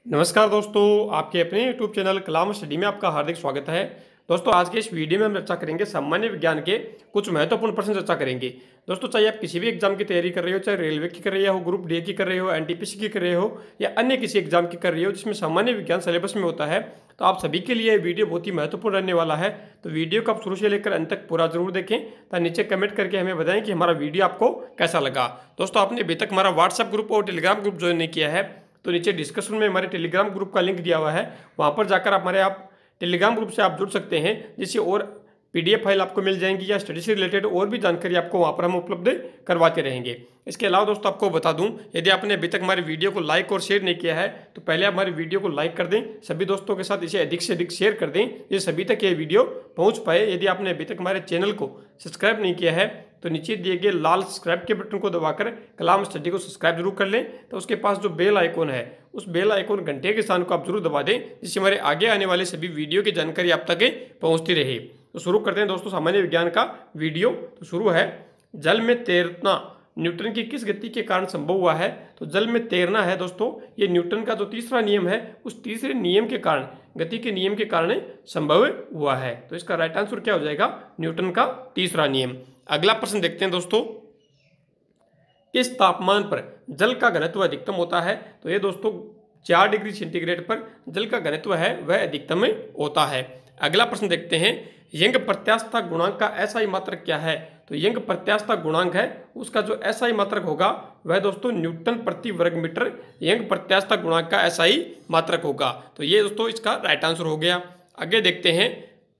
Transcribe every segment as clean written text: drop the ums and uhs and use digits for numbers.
नमस्कार दोस्तों, आपके अपने YouTube चैनल कलाम स्टडी में आपका हार्दिक स्वागत है। दोस्तों, आज के इस वीडियो में हम चर्चा करेंगे सामान्य विज्ञान के कुछ महत्वपूर्ण प्रश्न चर्चा करेंगे। दोस्तों, चाहे आप किसी भी एग्जाम की तैयारी कर रहे हो, चाहे रेलवे की कर रहे हो, ग्रुप डी की कर रहे हो, एनटीपीसी की कर रहे हो या अन्य किसी एग्जाम की कर रहे हो जिसमें सामान्य विज्ञान सिलेबस में होता है, तो आप सभी के लिए वीडियो बहुत ही महत्वपूर्ण रहने वाला है। तो वीडियो को आप शुरू से लेकर अंत तक पूरा जरूर देखें तथा नीचे कमेंट करके हमें बताएं कि हमारा वीडियो आपको कैसा लगा। दोस्तों, आपने अभी तक हमारा व्हाट्सएप ग्रुप और टेलीग्राम ग्रुप ज्वाइन नहीं किया है तो नीचे डिस्क्रिप्शन में हमारे टेलीग्राम ग्रुप का लिंक दिया हुआ है, वहां पर जाकर आप टेलीग्राम ग्रुप से आप जुड़ सकते हैं, जिससे और पीडीएफ फाइल आपको मिल जाएंगी या स्टडी से रिलेटेड और भी जानकारी आपको वहां पर हम उपलब्ध करवाते रहेंगे। इसके अलावा दोस्तों, आपको बता दूं, यदि आपने अभी तक हमारे वीडियो को लाइक और शेयर नहीं किया है तो पहले आप हमारे वीडियो को लाइक कर दें, सभी दोस्तों के साथ इसे अधिक से अधिक शेयर कर दें, ये सभी तक ये वीडियो पहुंच पाए। यदि आपने अभी तक हमारे चैनल को सब्सक्राइब नहीं किया है तो नीचे दिए गए लाल सब्सक्राइब के बटन को दबाकर कलाम स्टडी को सब्सक्राइब जरूर कर लें। तो उसके पास जो बेल आइकॉन है उस बेल आइकॉन घंटे के स्थान को आप जरूर दबा दें, जिससे हमारे आगे आने वाले सभी वीडियो की जानकारी आप तक पहुंचती रहे। तो शुरू करते हैं दोस्तों सामान्य विज्ञान का वीडियो। तो शुरू है, जल में तैरना न्यूटन की किस गति के कारण संभव हुआ है? तो जल में तैरना है दोस्तों, ये न्यूटन का जो तीसरा नियम है उस तीसरे नियम के कारण, गति के नियम के कारण संभव हुआ है। तो इसका राइट आंसर क्या हो जाएगा? न्यूटन का तीसरा नियम। अगला प्रश्न देखते हैं दोस्तों, किस तापमान पर जल का घनत्व अधिकतम होता है? तो ये दोस्तों 4 डिग्री सेंटीग्रेड पर जल का घनत्व है वह अधिकतम होता है। अगला प्रश्न देखते हैं, यंग प्रत्यास्थता गुणांक का एसआई मात्रक क्या है? तो यंग प्रत्यास्थता गुणांक है उसका जो एसआई मात्रक होगा वह दोस्तों न्यूटन प्रति वर्ग मीटर यंग प्रत्यास्थता गुणांक का एसआई मात्रक होगा। तो ये दोस्तों इसका राइट आंसर हो गया। आगे देखते हैं,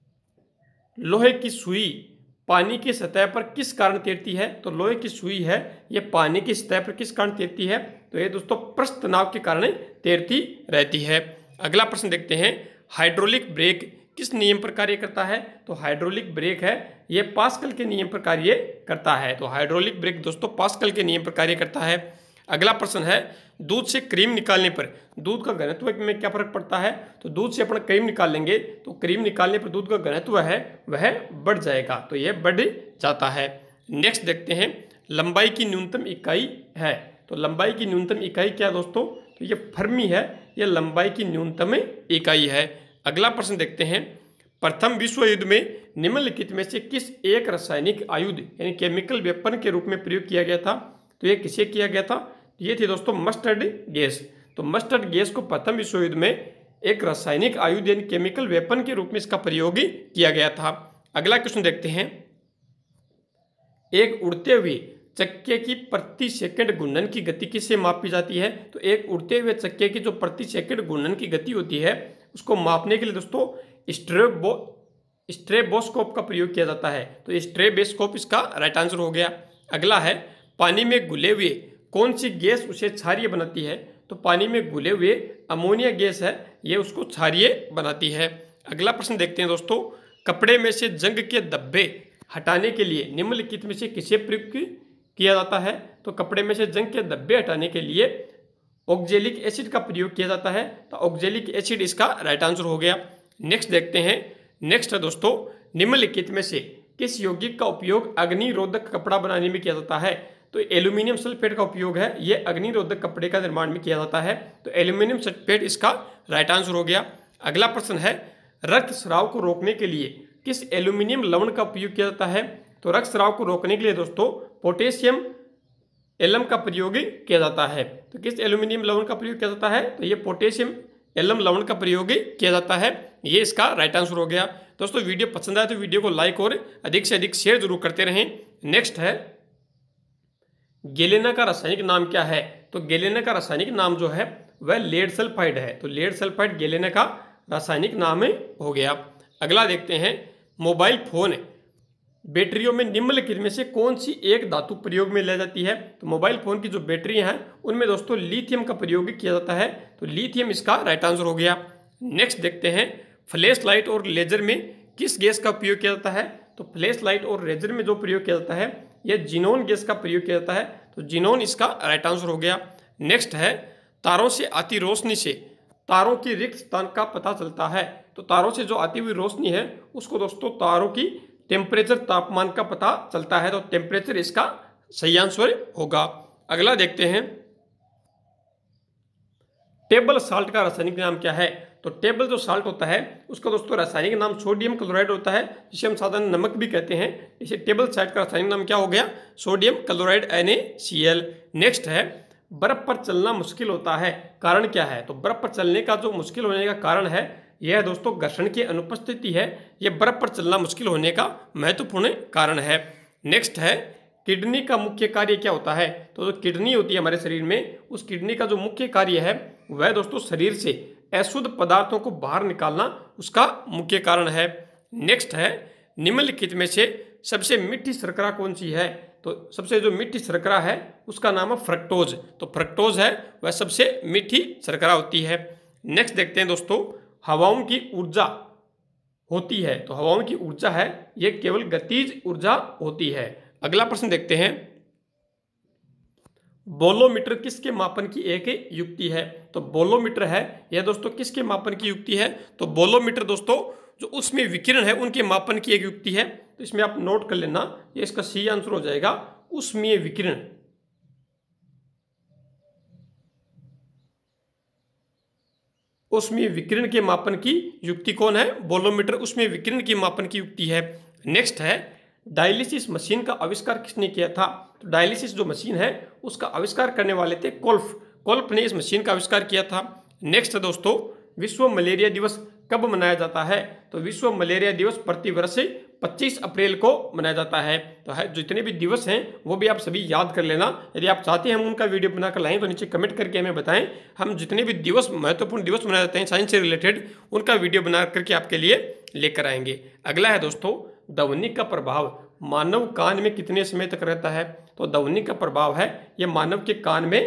लोहे की सुई पानी की सतह पर किस कारण तैरती है? तो लोहे की सुई है ये पानी की सतह पर किस कारण तैरती है? तो ये दोस्तों पृष्ठ तनाव के कारण तैरती रहती है। अगला प्रश्न देखते हैं, हाइड्रोलिक ब्रेक किस नियम पर कार्य करता है? तो हाइड्रोलिक ब्रेक है ये पास्कल के नियम पर कार्य करता है। तो हाइड्रोलिक ब्रेक दोस्तों पास्कल के नियम पर कार्य करता है। अगला प्रश्न है, दूध से क्रीम निकालने पर दूध का घनत्व में क्या फर्क पड़ता है? तो दूध से अपन क्रीम निकाल लेंगे तो क्रीम निकालने पर दूध का घनत्व है वह बढ़ जाएगा, तो यह बढ़ जाता है। नेक्स्ट देखते हैं, लंबाई की न्यूनतम इकाई है। तो लंबाई की न्यूनतम इकाई क्या दोस्तों? तो ये फर्मी है, यह लंबाई की न्यूनतम इकाई है। अगला प्रश्न देखते हैं, प्रथम विश्व युद्ध में निम्नलिखित में से किस एक रासायनिक आयुध यानी केमिकल वेपन के रूप में प्रयोग किया गया था? तो ये किसे किया गया था? ये थी दोस्तों मस्टर्ड गैस। तो मस्टर्ड गैस को प्रथम विश्व युद्ध में एक रासायनिक आयुध यानी केमिकल वेपन के रूप में इसका प्रयोग किया गया था। अगला क्वेश्चन देखते हैं, एक उड़ते हुए चक्के की प्रति सेकंड घूर्णन की गति किससे मापी जाती है? तो एक उड़ते हुए चक्के की जो प्रति सेकंड घूर्णन की गति होती है उसको मापने के लिए दोस्तों स्ट्रेबोस्कोप का प्रयोग किया जाता है। तो स्ट्रेबोस्कोप इसका राइट आंसर हो गया। अगला है, पानी में घुले हुए कौन सी गैस उसे क्षारीय बनाती है? तो पानी में घुले हुए अमोनिया गैस है ये उसको क्षारीय बनाती है। अगला प्रश्न देखते हैं दोस्तों, कपड़े में से जंग के धब्बे हटाने के लिए निम्नलिखित में से किसे प्रयोग किया जाता है? तो कपड़े में से जंग के धब्बे हटाने के लिए ऑक्जेलिक एसिड का प्रयोग किया जाता है। तो ऑक्जेलिक एसिड इसका राइट आंसर हो गया। नेक्स्ट देखते हैं, नेक्स्ट है दोस्तों, निम्नलिखित में से किस यौगिक का उपयोग अग्निरोधक कपड़ा बनाने में किया जाता है? तो एल्यूमिनियम सल्फेट का उपयोग है ये अग्निरोधक कपड़े का निर्माण में किया जाता है। तो एल्यूमिनियम सल्फेट इसका राइट आंसर हो गया। अगला प्रश्न है, रक्तस्राव को रोकने के लिए किस एल्यूमिनियम लवण का उपयोग किया जाता है? तो रक्तस्राव को रोकने के लिए दोस्तों पोटेशियम एलम का प्रयोग किया जाता है। तो किस एल्यूमिनियम लवण का प्रयोग किया जाता है? तो ये पोटेशियम एलम लवण का प्रयोग किया जाता है, ये इसका राइट आंसर हो गया। दोस्तों, वीडियो पसंद आए तो वीडियो को लाइक और अधिक से अधिक शेयर जरूर करते रहें। नेक्स्ट है, गेलेना का रासायनिक नाम क्या है? तो गेलेना का रासायनिक नाम जो है वह लेड सल्फाइड है। तो लेड सल्फाइड गेलेना का रासायनिक नाम हो गया। अगला देखते हैं, मोबाइल फोन बैटरियों में निम्नलिखित में से कौन सी एक धातु प्रयोग में लाई जाती है? तो मोबाइल फोन की जो बैटरियां हैं उनमें दोस्तों लिथियम का प्रयोग किया जाता है। तो लिथियम इसका राइट आंसर हो गया। नेक्स्ट देखते हैं, फ्लैश लाइट और लेजर में किस गैस का उपयोग किया जाता है? तो फ्लैश लाइट और लेजर में जो प्रयोग किया जाता है यह जिनोन गैस का प्रयोग किया जाता है। तो जिनोन इसका राइट आंसर हो गया। नेक्स्ट है, तारों से आती रोशनी से तारों की रिक्त स्थान का पता चलता है। तो तारों से जो आती हुई रोशनी है उसको दोस्तों तारों की टेम्परेचर तापमान का पता चलता है। तो टेम्परेचर इसका सही आंसर होगा। अगला देखते हैं, टेबल साल्ट का रासायनिक नाम क्या है? तो टेबल जो साल्ट होता है उसका दोस्तों रासायनिक नाम सोडियम क्लोराइड होता है, जिसे हम साधारण नमक भी कहते हैं। इसे टेबल साल्ट का रासायनिक नाम क्या हो गया? Sodium chloride NaCl। नेक्स्ट है, बर्फ पर चलना मुश्किल होता है, कारण क्या है? तो बर्फ पर चलने का जो मुश्किल होने का कारण है यह दोस्तों घर्षण की अनुपस्थिति है। यह बर्फ पर चलना मुश्किल होने का महत्वपूर्ण कारण है। नेक्स्ट है, किडनी का मुख्य कार्य क्या होता है? तो जो किडनी होती है हमारे शरीर में, उस किडनी का जो मुख्य कार्य है वह दोस्तों शरीर से अशुद्ध पदार्थों को बाहर निकालना उसका मुख्य कारण है। नेक्स्ट है, निम्नलिखित में से सबसे मीठी शर्करा कौन सी है? तो सबसे जो मीठी शर्करा है उसका नाम है फ्रक्टोज। तो फ्रक्टोज है वह सबसे मीठी शर्करा होती है। नेक्स्ट देखते हैं दोस्तों, हवाओं की ऊर्जा होती है। तो हवाओं की ऊर्जा है यह केवल गतिज ऊर्जा होती है। अगला प्रश्न देखते हैं, बोलोमीटर किसके मापन की एक युक्ति है? तो बोलोमीटर है यह दोस्तों किसके मापन की युक्ति है? तो बोलोमीटर दोस्तों जो उसमें विकिरण है उनके मापन की एक युक्ति है। तो इसमें आप नोट कर लेना, ये इसका सी आंसर हो जाएगा, उसमें विकिरण। उसमें विकिरण के मापन की युक्ति कौन है? बोलोमीटर उसमें विकिरण की मापन की युक्ति है। नेक्स्ट है, डायलिसिस मशीन का आविष्कार किसने किया था? तो डायलिसिस जो मशीन है उसका आविष्कार करने वाले थे कोल्फ। कोल्फ ने इस मशीन का आविष्कार किया था। नेक्स्ट है दोस्तों, विश्व मलेरिया दिवस कब मनाया जाता है? तो विश्व मलेरिया दिवस प्रतिवर्ष 25 अप्रैल को मनाया जाता है। तो है जितने भी दिवस हैं वो भी आप सभी याद कर लेना। यदि आप चाहते हैं हम उनका वीडियो बनाकर लाएं तो नीचे कमेंट करके हमें बताएं। हम जितने भी दिवस महत्वपूर्ण दिवस मनाए जाते हैं साइंस से रिलेटेड, उनका वीडियो बना करके आपके लिए लेकर आएंगे। अगला है दोस्तों, ध्वनि का प्रभाव मानव कान में कितने समय तक रहता है? तो ध्वनि का प्रभाव है यह मानव के कान में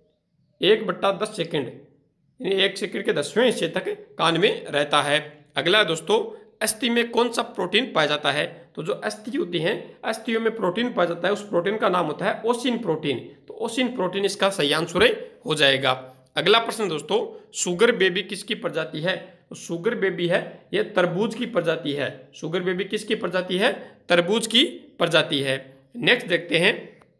1/10 सेकेंड, यानी 1 सेकेंड के 10वें हिस्से तक कान में रहता है। अगला है दोस्तों, अस्थि में कौन सा प्रोटीन पाया जाता है? तो जो अस्थि होती हैं, अस्थियों में प्रोटीन पाया जाता है, उस प्रोटीन का नाम होता है ओसिन प्रोटीन। तो ओसिन प्रोटीन इसका सही आंसर हो जाएगा। अगला प्रश्न दोस्तों, शुगर बेबी किसकी प्रजाति है? तो शुगर बेबी है यह तरबूज की प्रजाति है। शुगर बेबी किसकी प्रजाति है? तरबूज की प्रजाति है। नेक्स्ट देखते हैं,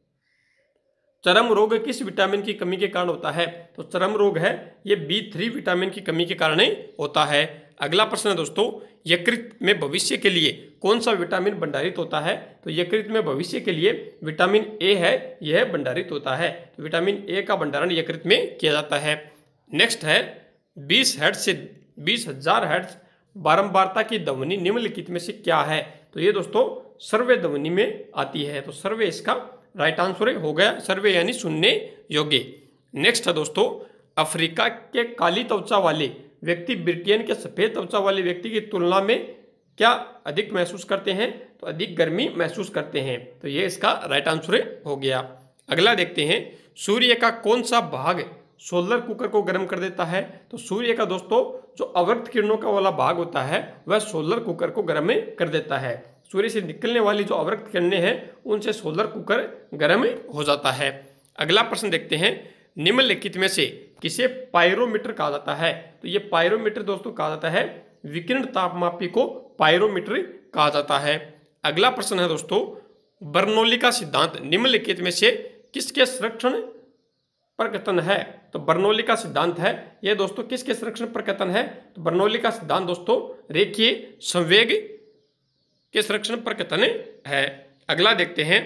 चर्म रोग किस विटामिन की कमी के कारण होता है? तो चर्म रोग है ये B3 विटामिन की कमी के कारण होता है। अगला प्रश्न है दोस्तों, यकृत में भविष्य के लिए कौन सा विटामिन भंडारित होता है? तो यकृत में भविष्य के लिए विटामिन A है, यह भंडारित होता है। तो विटामिन A का भंडारण यकृत में किया जाता है। नेक्स्ट है, 20 हर्ट्ज से 20,000 हर्ट्ज बारंबारता की ध्वनि निम्नलिखित में से क्या है? तो ये दोस्तों सर्वे ध्वनि में आती है। तो सर्वे इसका राइट आंसर हो गया, सर्वे यानी सुनने योग्य। नेक्स्ट है दोस्तों, अफ्रीका के काली त्वचा वाले व्यक्ति ब्रिटेन के सफेद त्वचा वाले व्यक्ति की तुलना में क्या अधिक महसूस करते हैं? तो अधिक गर्मी महसूस करते हैं। तो ये इसका राइट आंसर हो गया। अगला देखते हैं, सूर्य का कौन सा भाग सोलर कुकर को गर्म कर देता है? तो सूर्य का दोस्तों जो अवरक्त किरणों का वाला भाग होता है वह सोलर कुकर को गर्म कर देता है। सूर्य से निकलने वाली जो अवरक्त किरणें हैं उनसे सोलर कुकर गर्म हो जाता है। अगला प्रश्न देखते हैं, निम्नलिखित में से किसे पायरोमीटर कहा जाता है? तो ये पायरोमीटर दोस्तों कहा जाता है, विकिरण तापमापी को पायरोमीटर कहा जाता है। अगला प्रश्न है दोस्तों, बर्नौली का सिद्धांत निम्नलिखित में से किसके संरक्षण पर कथन है? तो बर्नौली का सिद्धांत है यह दोस्तों किसके संरक्षण पर कथन है? तो बर्नौली का सिद्धांत दोस्तों रेखीय संवेग के संरक्षण पर कथन है। अगला देखते हैं,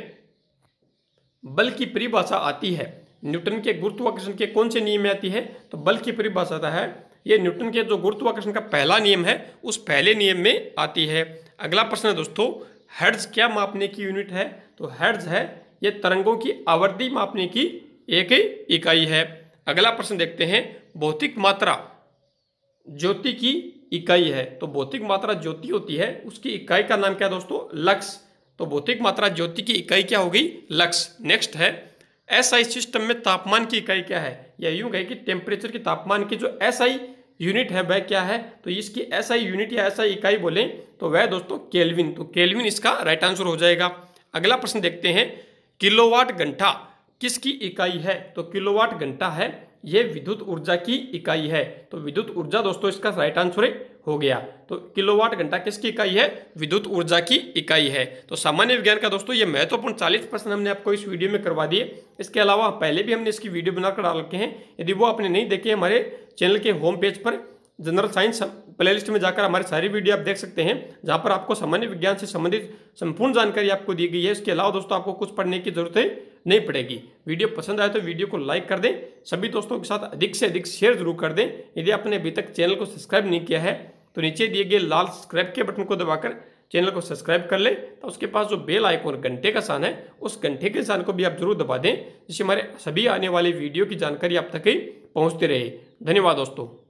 बल की परिभाषा आती है न्यूटन के गुरुत्वाकर्षण के कौन से नियम में आती है? तो बल की परिभाषा आता है ये न्यूटन के जो गुरुत्वाकर्षण का पहला नियम है उस पहले नियम में आती है। अगला प्रश्न है दोस्तों, हर्ट्ज क्या मापने की यूनिट है? तो हर्ट्ज है ये तरंगों की आवृत्ति मापने की एक इकाई है। अगला प्रश्न देखते हैं, भौतिक मात्रा ज्योति की इकाई है। तो भौतिक मात्रा ज्योति होती है उसकी इकाई का नाम क्या दोस्तों? लक्स। तो भौतिक मात्रा ज्योति की इकाई क्या होगी? लक्स। नेक्स्ट है, एसआई सिस्टम में तापमान की इकाई क्या है? या यूं कहे कि टेम्परेचर की तापमान की जो एसआई यूनिट है वह क्या है? तो इसकी एसआई यूनिट या एसआई इकाई बोले तो वह दोस्तों केल्विन। तो केल्विन इसका राइट आंसर हो जाएगा। अगला प्रश्न देखते हैं, किलोवाट घंटा किसकी इकाई है? तो किलोवाट घंटा है ये विद्युत ऊर्जा की इकाई है। तो विद्युत ऊर्जा दोस्तों इसका राइट आंसर हो गया। तो किलोवाट घंटा किसकी इकाई है? विद्युत ऊर्जा की इकाई है। तो सामान्य विज्ञान का दोस्तों ये महत्वपूर्ण 40 प्रश्न हमने आपको इस वीडियो में करवा दिए। इसके अलावा पहले भी हमने इसकी वीडियो बनाकर डाल रखे हैं, यदि वो आपने नहीं देखे हमारे चैनल के होम पेज पर जनरल साइंस प्लेलिस्ट में जाकर हमारी सारी वीडियो आप देख सकते हैं, जहां पर आपको सामान्य विज्ञान से संबंधित संपूर्ण जानकारी आपको दी गई है। इसके अलावा दोस्तों आपको कुछ पढ़ने की जरूरत नहीं पड़ेगी। वीडियो पसंद आए तो वीडियो को लाइक कर दें, सभी दोस्तों के साथ अधिक से अधिक शेयर जरूर कर दें। यदि आपने अभी तक चैनल को सब्सक्राइब नहीं किया है तो नीचे दिए गए लाल सब्सक्राइब के बटन को दबाकर चैनल को सब्सक्राइब कर ले। तो उसके पास जो बेल आइकॉन घंटे का साइन है, उस घंटे के साइन को भी आप जरूर दबा दें, जिससे हमारे सभी आने वाली वीडियो की जानकारी आप तक ही पहुंचती रहे। धन्यवाद दोस्तों।